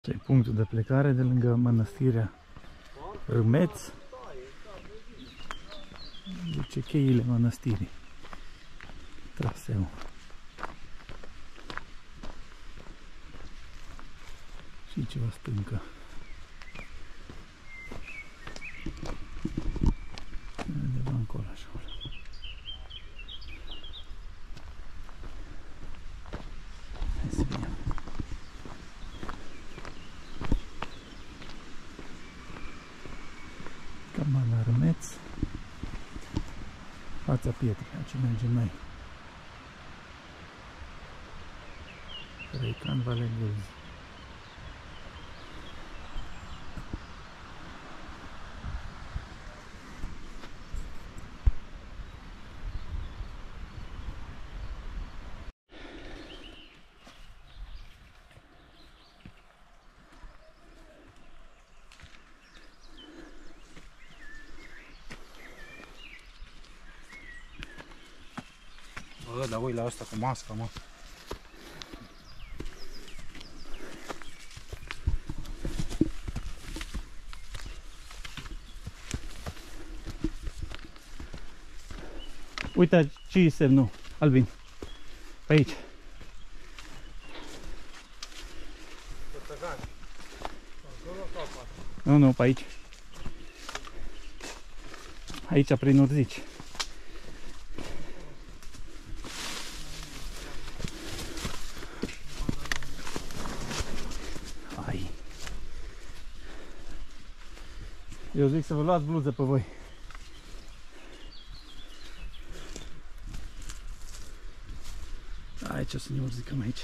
Este punctul de plecare de lângă mănăstirea Râmeț. Zice cheile mănăstirii. Traseu. Și ceva stâncă. Undeva încolo așa. Hai să vedem. Cabana Râmeț. Fața pietrei, aici mergem noi. Răican Valeguz. Bă, dar ui la asta cu masca, mă. Uite ce e semnul, Albin. Pe aici. Nu, nu, pe aici. Aici, prin Urzici. Ai. Eu zic să vă luați bluză pe voi. Aici o să ne urzicăm aici.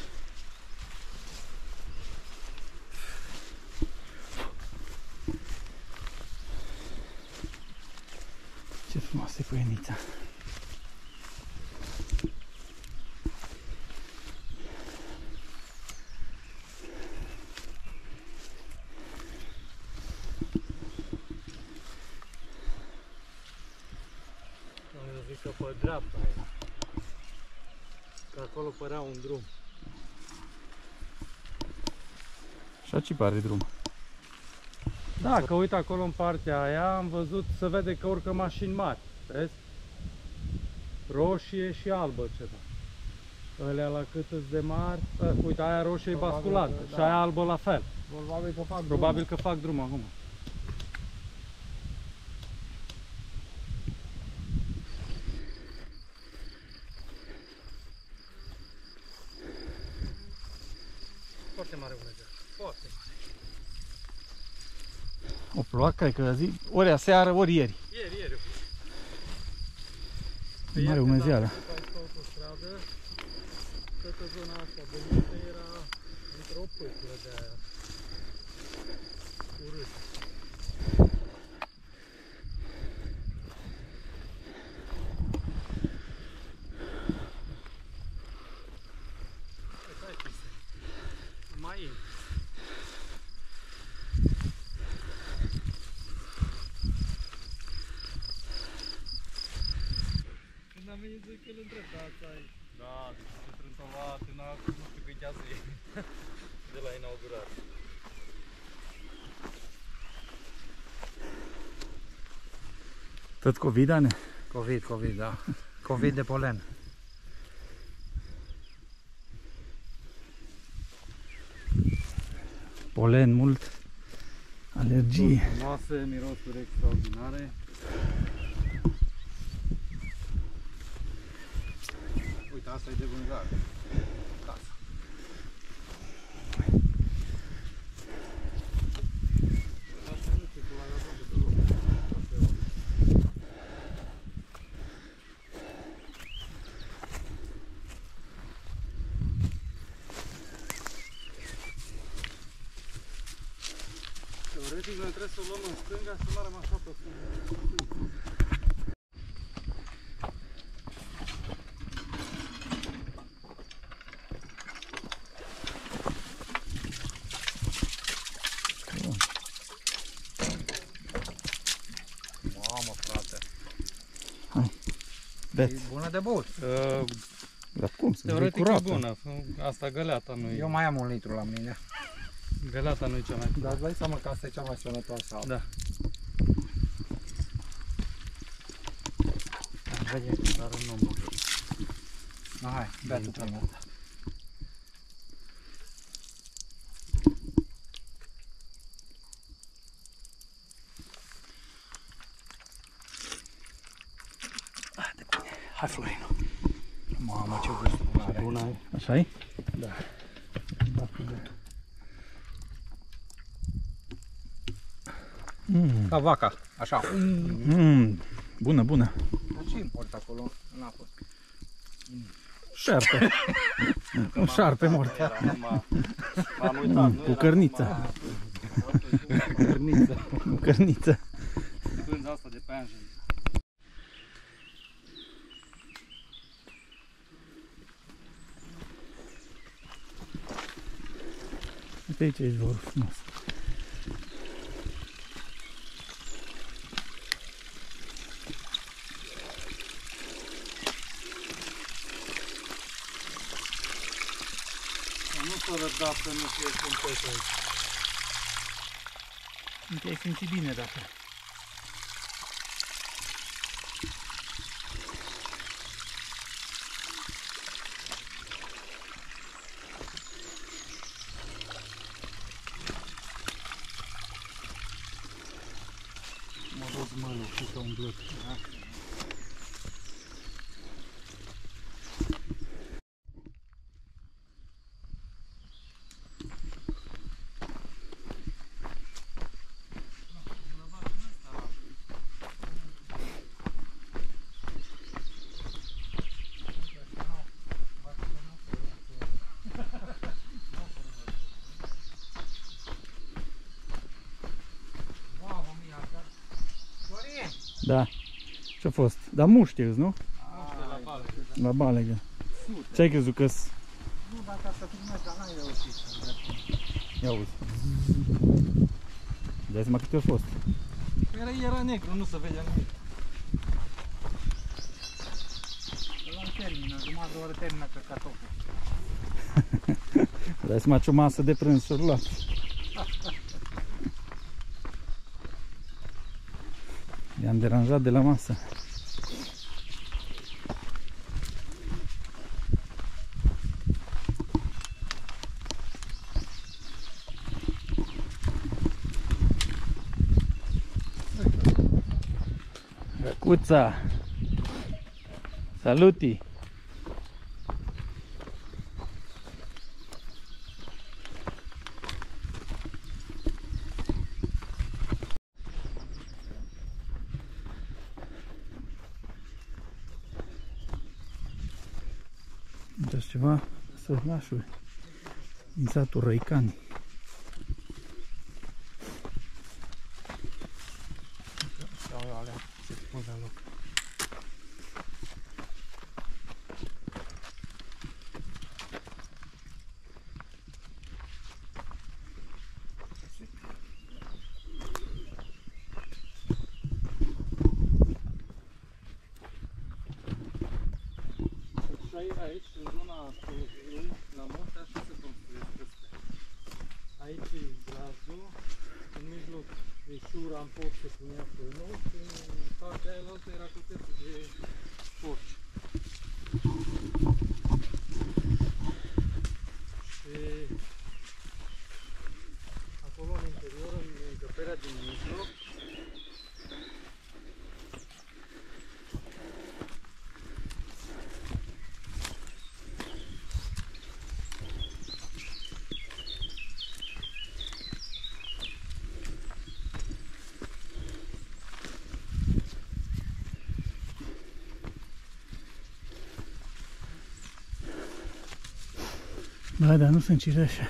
Ce frumoasă e Poienița. Eu zic că pe dreapta aia. Că acolo părea un drum. Așa ce pare drum. Da, că uite acolo în partea aia am văzut, se vede că urcă mașini mari. Vezi? Roșie și albă ceva. Alea la cât de mari. Uite, aia roșie e basculantă și aia albă la fel. Probabil că fac drum acum. Foarte mare Dumnezeu. Foarte mare. O plouat, cred că zi, ori aseară, ori ieri. Ieri. Mare umezeală. Autostradă, toată zona asta de munte era într-o pâclă de aia urâtă. Mai e. Când am venit zic că îl întreb, da, ai. Da, deci se trântovat în acum, nu știu câi ceasă e. De la inaugurare. Tot COVID, Ane? Covid, da. Covid de polen. Polen mult. Alergie. Frumoase, mirosuri extraordinare. Uite, asta e de vânzare. Casa. Teoretic noi trebuie să o luăm în stânga să mergem așa pe stânga. Mamă, frate. Hai. Beți. E bună de băut. Dar cum? Să Teoretic e curată. bună. Asta găleata nu e. Eu mai am un litru la mine. Gălata nu e cea mai bună. Dar îți dai seama că asta e cea mai sănătoasă. Da. Vede că doar un om. Hai, bea tu prima dată. Hai, Florino. Mamă, ce gust bun are. Bună e. Așa e? Da. Ca vaca, așa. Bună, bună. Ce import acolo în apă? Șarpe. Un șarpe mort. M-am uitat. Cu cărniță. Cărniță. Cu cărniță. Pânza asta de pânză. Uite aici e izvorul frumos. Nu s-o răbda să nu fie complet aici. Nu te-ai simțit bine dacă... Mă văd mălul și s-a umplut. Da. Ce-a fost? Dar muști, nu? La Balegă. La Balegă. Ce-ai crezut că-s? Nu, dacă să filmezi, dar n-ai reușit. Ia uzi. Dai seama câte a fost. Era negru, nu se vedea nimic. Ăla termină, jumătate de oră termină pe cartoful. Dai seama ce o masă de prânz și-o luat. I-am deranjat de la masă. Răcuța! Saluti! Deci ceva sărnașuri din satul Răicani. Sau alea, se pun la loc. Aici, în zona asta, la munte, așa se construiesc astea. Aici e grazul, în mijloc e șura, am fost să punea frumos, în partea aia altă era cutețul de porci. Și acolo în interior, în încăperea din mijloc, Da, dar nu sunt cireșe.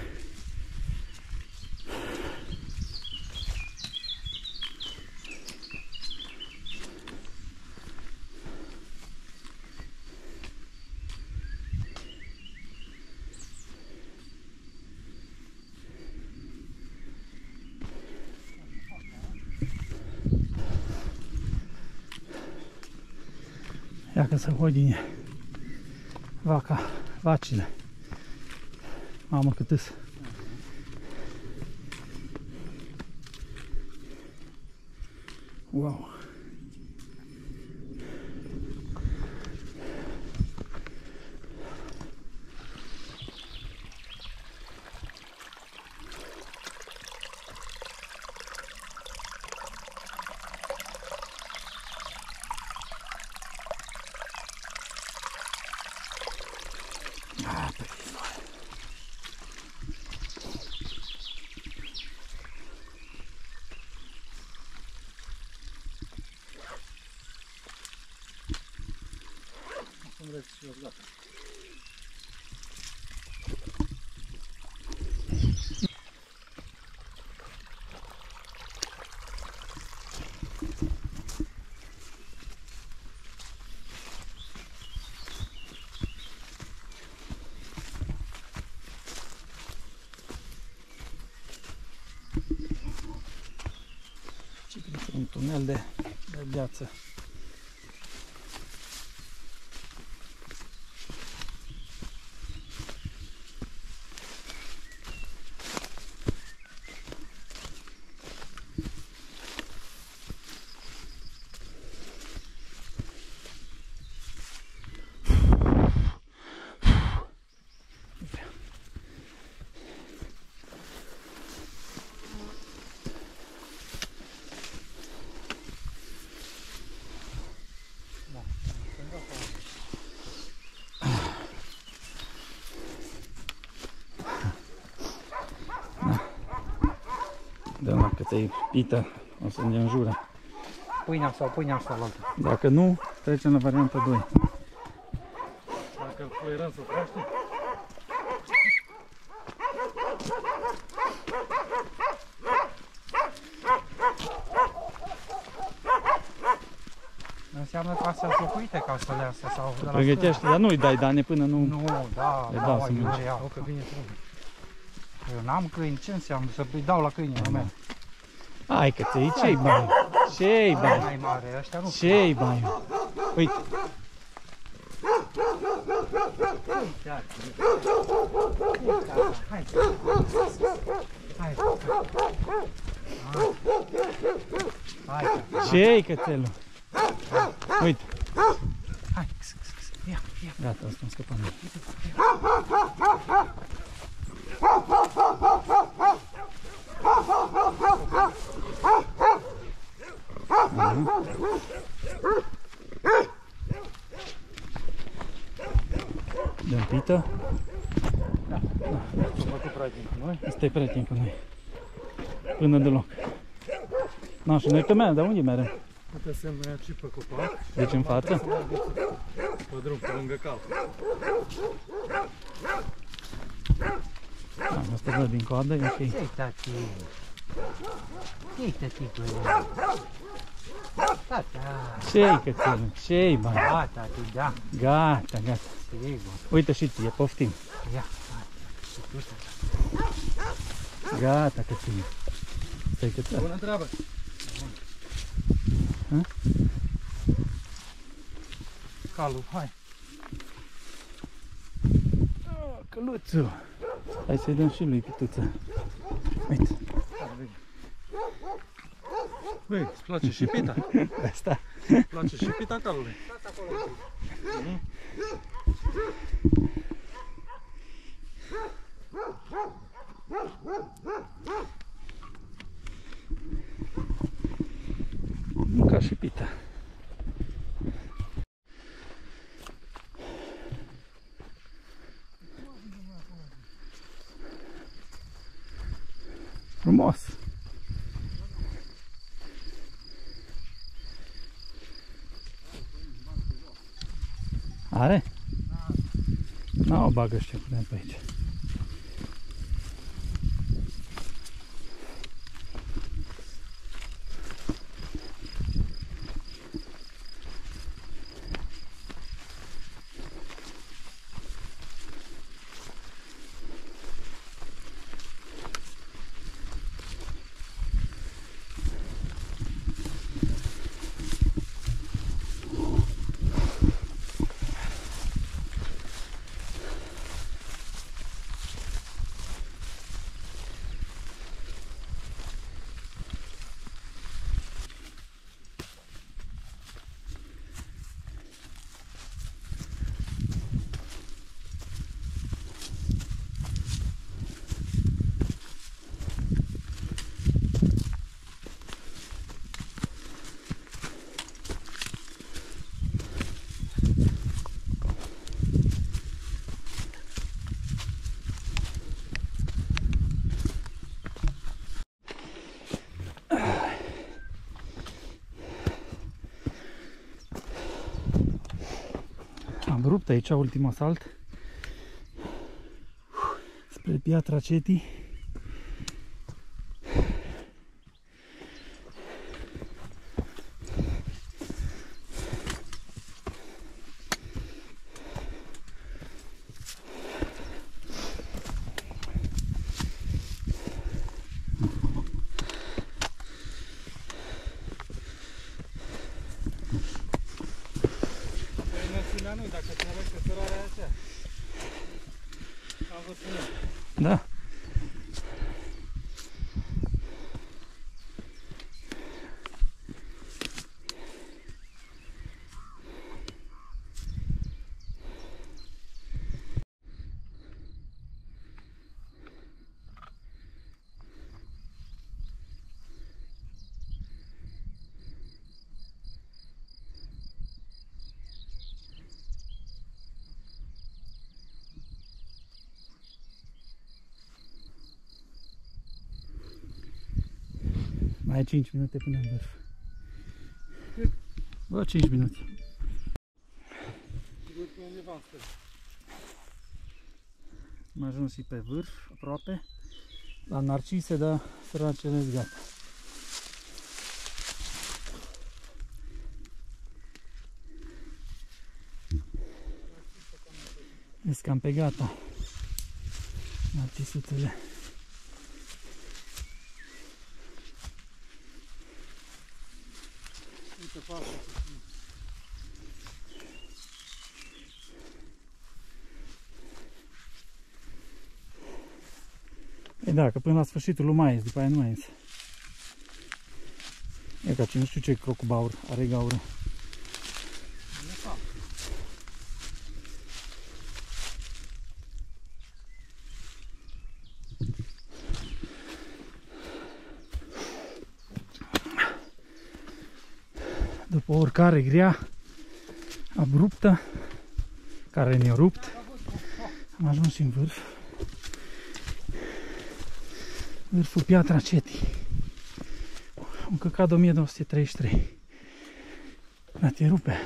Ia că se hodine vacile. Mamă cât îs. Wow. Ah, bellissimo. Cum vreți și eu, gata. Și printr-un tunel de gheață. Dăm la câte pită, o să ne înjure. Pâinea sau pâinea asta la altă. Dacă nu, trecem la varianta 2. Dacă îl fluierăm să crește. Înseamnă că astea sunt locuite casele astea sau de la Pregătește, dar nu-i dai dane până nu... Nu, da, Le da, dau să eu mânci. le iau. O, că vine frumos. Eu n-am câini, ce înseamnă? Să-i dau la câinii mea. Hai că ți-ai, ce-i bai? Ce-i bai? Mai mare, ăștia nu. Ce-i bai? Uite, Hai. Hai. Hai. Hai. ce-i cățelul? Uite, Hai. Ia, ia. gata, asta am scăpat. Dăm pită. S-a făcut prieten cu noi. Asta e prieten cu noi. Până deloc. Na, și noi pe mea, dar unde merem? Puteți să mergem și pe copac. Deci în față? Să mergeți pe drum, pe lângă cal. Asta văd din coadă, e ok. Ce-i tati? Ce-i tati? Tata. Ce-i cățelul? Ce-i bai? Da, tati, da. Gata, gata. Sigur. Uite și ție, poftim. Ia. Gata, cățelul. Stai cățel. Bună treabă! Calul, hai. Căluțu. Hai să-i dăm și lui pituță. Uite. Băi, îți place și pita? Asta. Îți place și pita calului? Mânca și pita. Frumos. Are? N-o bagă ăștia putem pe aici. Abrupt aici, ultimul salt. Spre Piatra Ceti. Nu, dacă te arăți pe sărarea aceea. Am văzut eu. Da. Mai ai 5 minute până în vârf. Cât? Bă, 5 minute. Sigur că undeva am stă. Am ajuns și pe vârf, aproape. La Narcise, dar săracele gata. Vezi cam pe gata. Narcisutele. Uite fața. E da, că până la sfârșitul lui mai ies, după aia nu mai ies. E ca ce nu știu ce crocubaur are gaură. După o urcare grea, abruptă, care ne-a rupt, am ajuns și în vârf. Vârful Piatra Ceti. Am căcat 1233. Da, te rupe.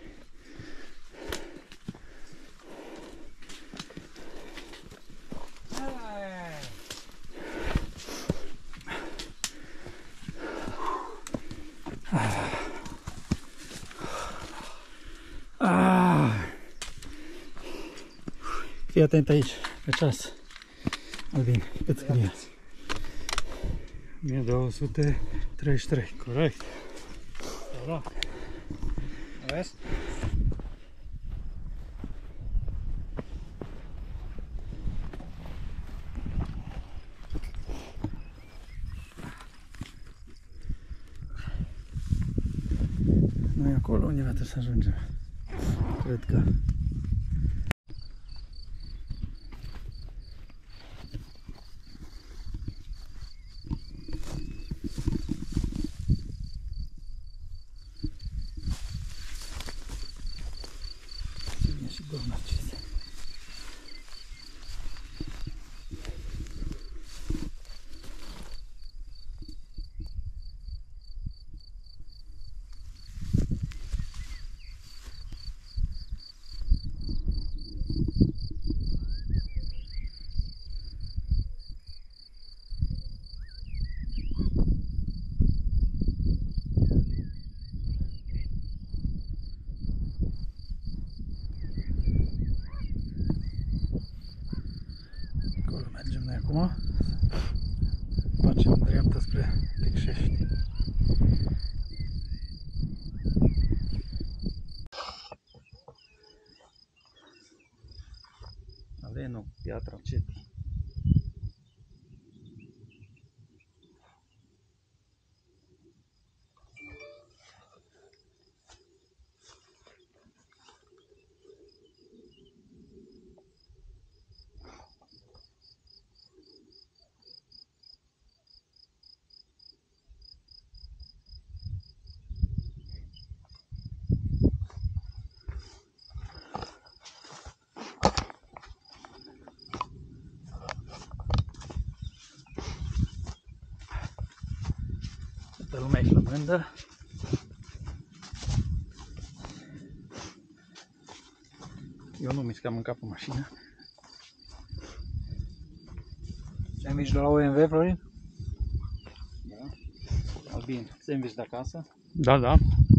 Fii atent aici, pe ceas. Albin, cât scrie? 1233, corect. Da. Vezi? Noi acolo undeva trebuie să ajungem. Cred că. Și două Narcise. Acolo mergem noi acum. Facem dreapta spre Tecșești. Aleno, Piatra Ceti. Toată lumea e flămândă. Eu nu mișcam în capul mașina. Sandwich de la OMV, Florin? Da. Albin, sandwich de acasă? Da, da.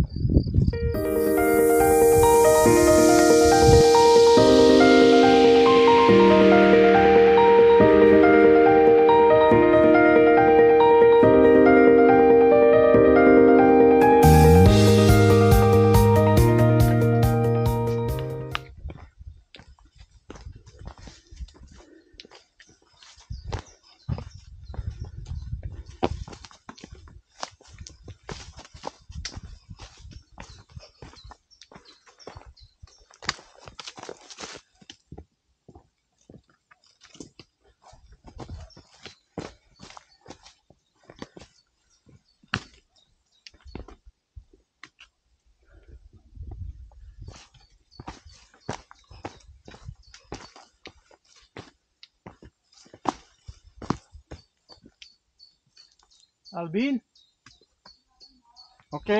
Albin? Ok.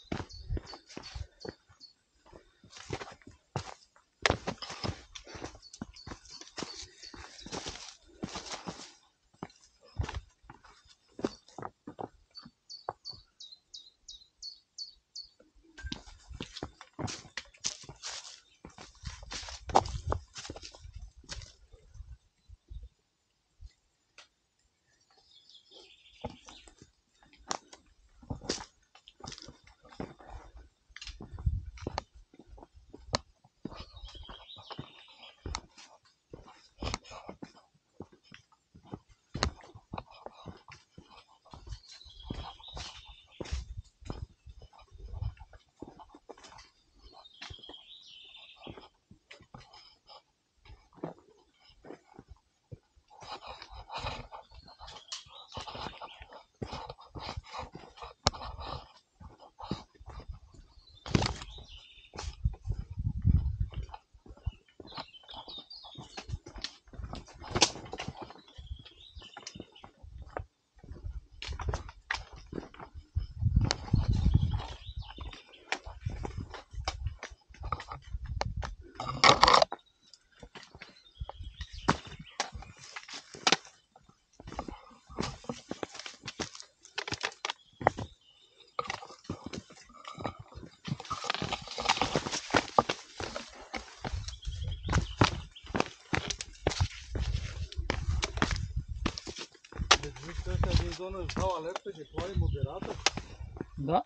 Deci ăștia din zonă își dau alertă de ploaie moderată? Da.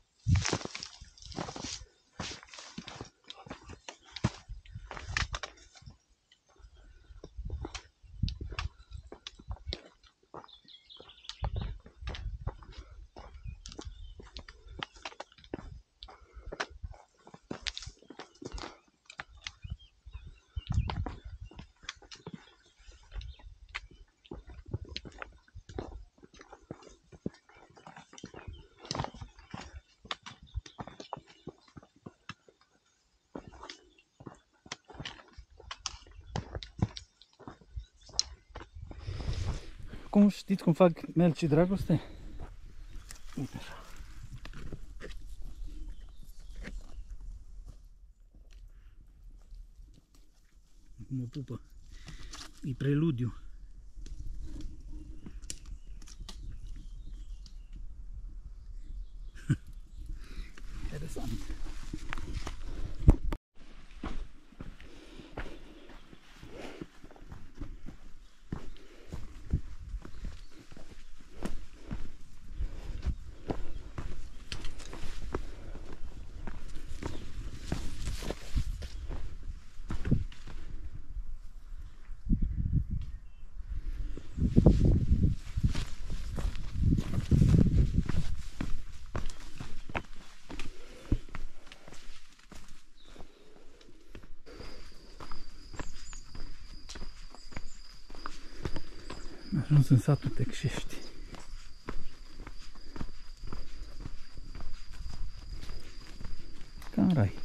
Cum știți cum fac melci dragoste? Uite așa. Mă pupă. E preludiu. Interesant. Am ajuns în satul Tecșești. Ca în rai.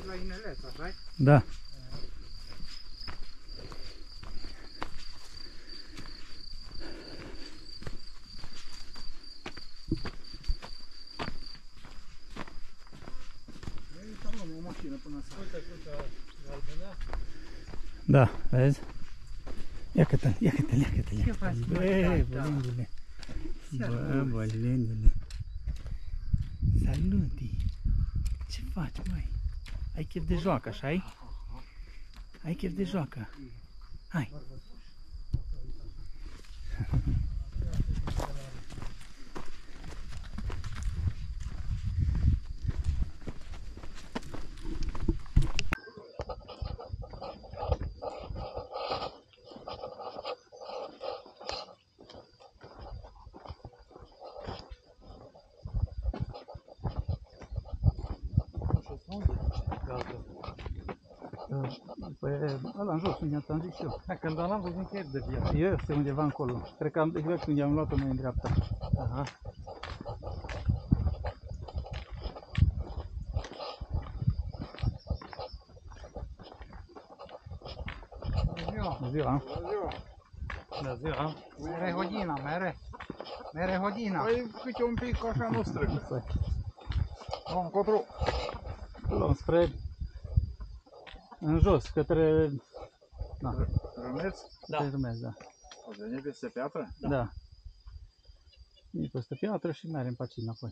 la ineleța, right? Da. O mașină până să... Uite, galbenea. Da, vezi? Ia-că-te, ia-că-te, ia-că-te. Ce faci, mă? Băi, Da, da. bălindule. Servus. Bă, bălindule. Saluti. Ce faci, măi? Ai chef de joacă, așa ai? Ai chef de joacă? Hai. Păi ăla în jos, unde ți-am zis eu. Da, când n-am văzut nicăieri de viață. Este undeva încolo. Cred că exact unde am luat-o noi în dreapta. Aha. Bună ziua! Bună ziua! Bună ziua! Mere hodina, mere! Mere hodina! Păi câte un pic așa nu strâng. Nu, încotro. Luăm spre în jos, către... Da, Rămeți? către Râmeț, da. O veni peste piatră? Da. E peste piatră și mergem pe aici înapoi.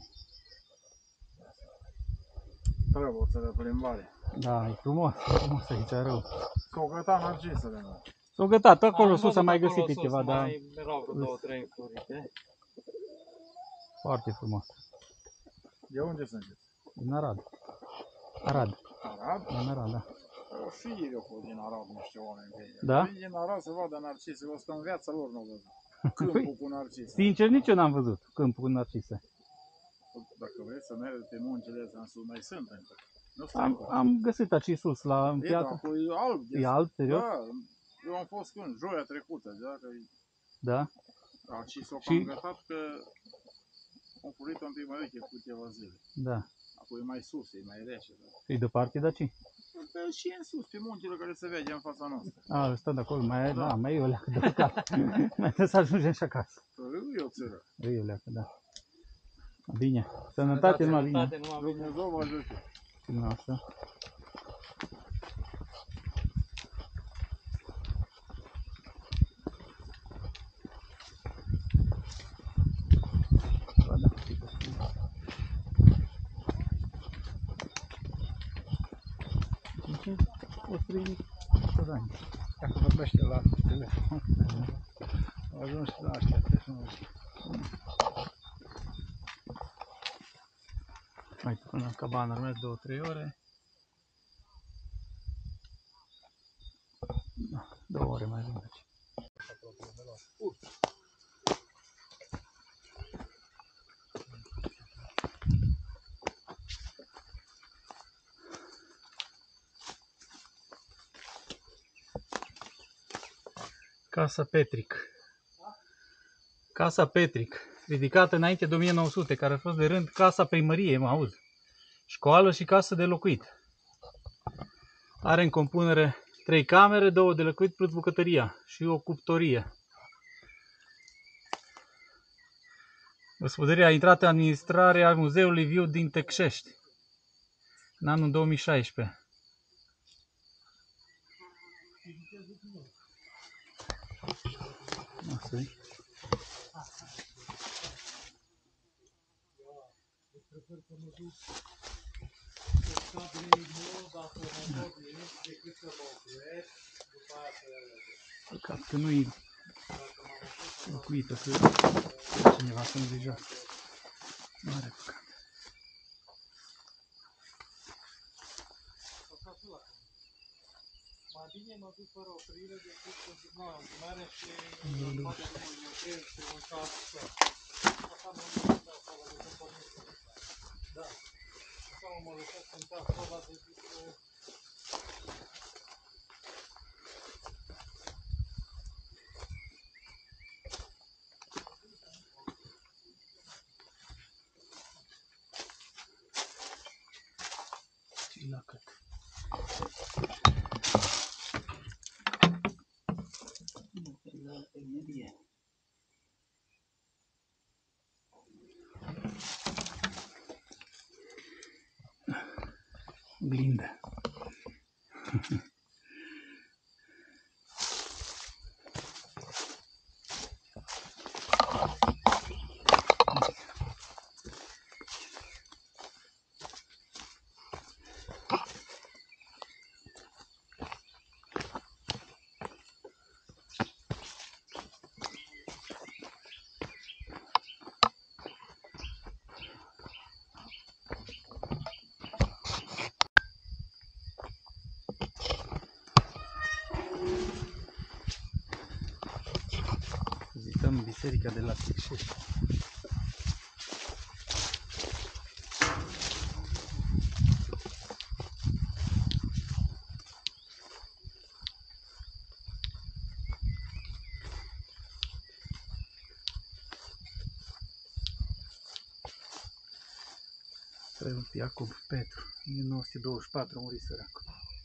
Trebuie de plimbare. Da, e frumos aici, rău. S-o găta narcisele mele. S-au gătat, acolo Am sus am mai văzut găsit acolo ceva, sus, dar mai erau vreo două, trei florite. foarte frumos. De unde sunteți? Din Arad. Arad, Arad? din Arad, da. O și ieri au fost din Arad niște oameni pe aici. Da? Vin din Arad să vadă narcisele, o să în viața lor nu au văzut. Câmpul cu narcise. Sincer, nici eu n-am văzut câmpul cu narcise. Dacă vreți să mergeți pe muntele ăsta în sus, mai sunt încă. Nu Am găsit aici sus, la în E, piatră. dar acolo e alb. E alb, serios? Da, eu am fost când? Joia trecută, dacă Da? și s-o Și- cam gătat că am furit un pic mai veche cu câteva zile. Da. Apoi e mai sus, e mai rece. Da. Și departe de aici? Pe și în sus, pe muntele care se vede în fața noastră. A, ăsta de acolo, mai, Da. da, mai e o leacă de păcat. Mai trebuie să ajungem și acasă. E o țără. E o leacă, da. Bine. Sănătate, numai bine. Sănătate, numai bine. Dumnezeu vă ajute. Din asta. Ba da, uite, frumos. Deci, o trăi restaurant. Dacă vorbește la telefon, a ajuns și la aștepte să nu știu. Uite, până la cabană urmează 2-3 ore. Da, 2 ore mai ajung aici. Casa Petric. Casa Petric, ridicată înainte de 1900, care a fost de rând casa primăriei, mă auzi. Școală și casă de locuit. Are în compunere 3 camere, 2 de locuit plus bucătăria și o cuptorie. Gospodăria a intrat în administrarea Muzeului Viu din Tecșești în anul 2016. Asta e. Păcat că nu e locuită, că e cineva să îngrijească. Mare păcat. Mai bine mă duc fără oprire decât să zic, nu, mare și poate nu mă opresc și un ceas. Așa mă lăsesc acolo, de pe pământul ăsta. Da. Așa mă lăsesc în ceasul ăla de zic că... Ce-i la cât? Inginerie. Oglindă. Vizităm biserica de la Târșești. Preot Iacob Petru, 1924 a murit săracul.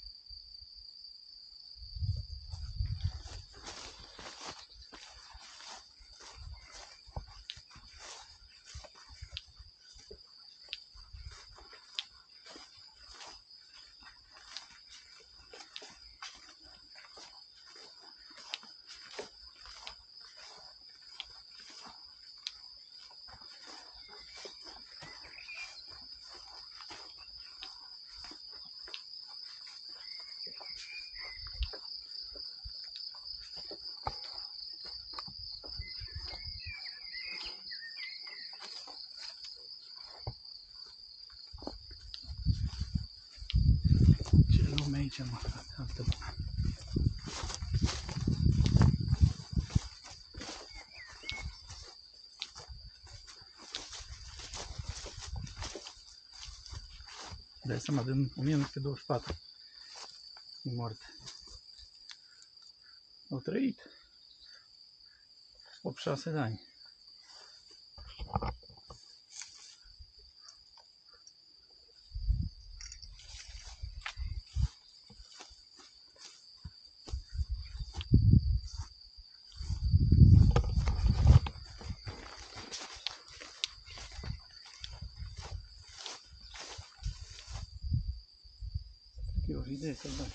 Ce lume aici, mă, frate, altă bună. Dai seama, din 1924 e moarte. Au trăit 86 de ani. E o idee să-l dai.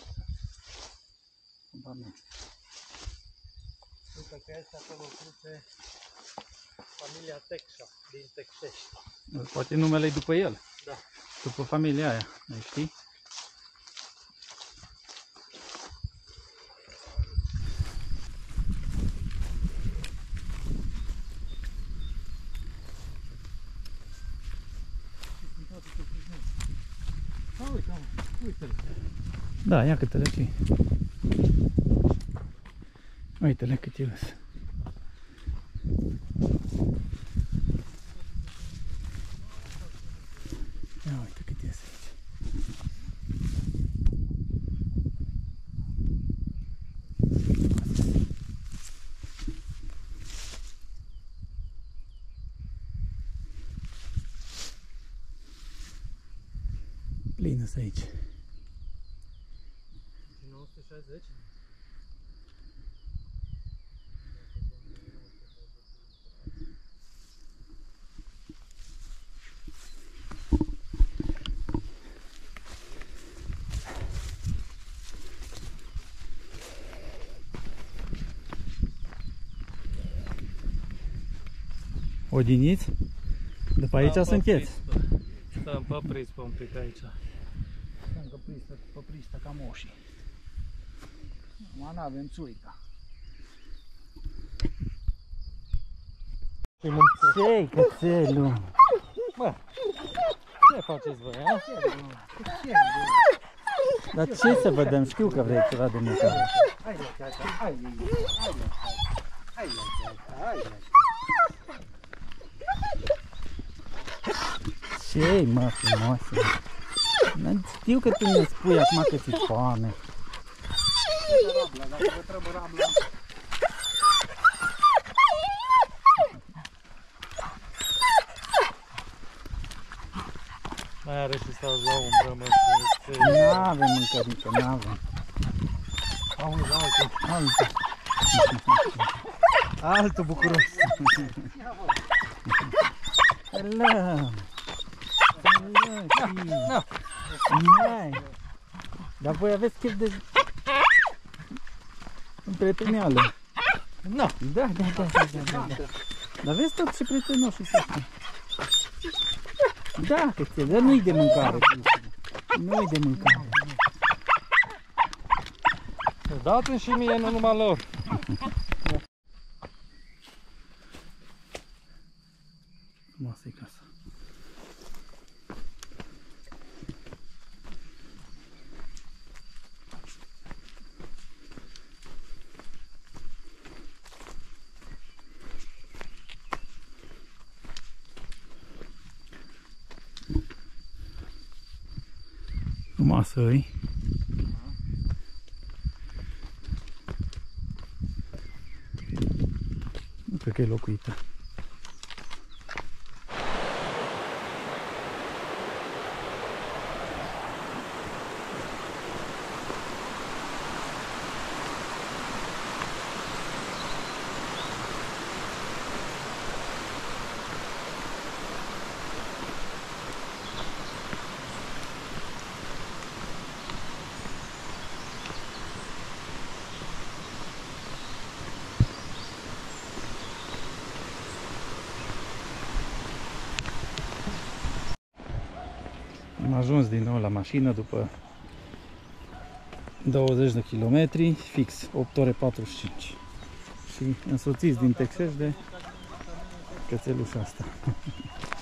Uite că este acolo frute familia Texha din Texești. Poate numele e după el. Da. După familia aia, mai știi? Uite-l. Da, ia câtele aici. Uite-le cât e lăs. Ia uite cât iese aici. Plină-s aici. 1960. Odiniți? După aici sunteți? Stăm păpriți pe un pic aici. Stăm pe pristă ca moșii. Acum n-avem țuica. Ce-i cățelul? Bă, ce faceți voi, a? Dar ce să vedem? Știu că vrei ceva de mâncare. Ce-i, mă, frumoasă? Știu că tu ne spui acum că ți-e foame. Dacă vă trebuie rabla. Mai are și stați la umbră, mă, N-avem mâncărică, n-avem. Auzi, uite. Uite. Altul bucuros. Hello. Hello. Hai. Dar voi aveți chef de prieteneală. Nu. Da. Dar vezi tot ce prietenoși sunt ăștia. Da, că ți-e, dar nu-i de mâncare. Nu-i de mâncare. Dați-mi și mie, nu numai lor. Frumoasă e casa. Frumoasă e. Nu cred că e locuită. Am ajuns din nou la mașină după 20 de kilometri, fix 8 ore 45 și însoțiți din Texas de cățelușa asta.